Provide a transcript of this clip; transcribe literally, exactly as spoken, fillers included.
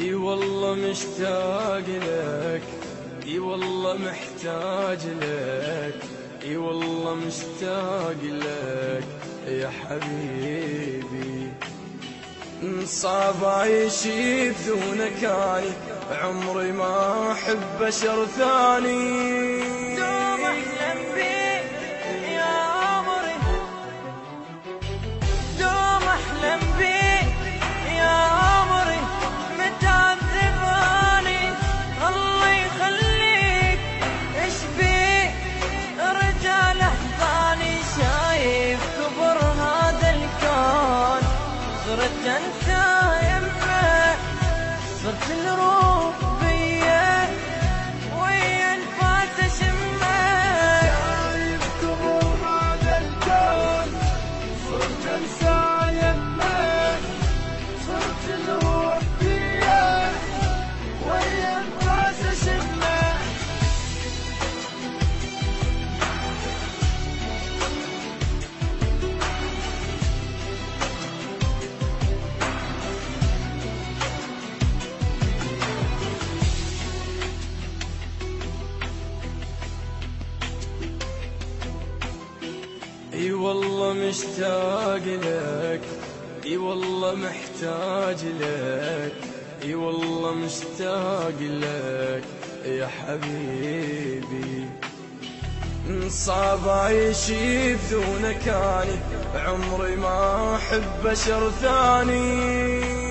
اي والله مشتاق لك، اي والله محتاج لك، اي والله مشتاق لك يا حبيبي. صعب عيشي بدونك اني، عمري ما احب بشر ثاني. دوم احلم بيك يا عمري، دوم احلم بيك يا عمري، متعذباني الله يخليك. ايش بيك رجال احضاني، شايف كبر هذا الكون، صرت انسى يمه، صرت الروح بيه ويا الفات اشمه. شايف كبر هذا الكون، صرت انسى يمه، صرت الروح فيه ويا الراس اشمه. اي والله مشتاق لك، اي والله محتاج لك، اي والله مشتاق لك يا حبيبي. صعب عيشي بدونك اني، عمري ما احب بشر ثاني.